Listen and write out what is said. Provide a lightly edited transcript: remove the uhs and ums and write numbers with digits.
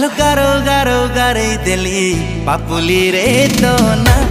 गालो गारो गारो गारे दिली पापुली रे तो ना